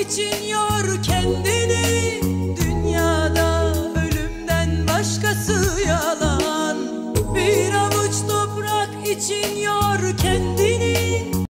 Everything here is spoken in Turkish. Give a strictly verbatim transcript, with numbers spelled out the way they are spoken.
için yor kendini. Dünyada ölümden başkası yalan. Bir avuç toprak için yor kendini.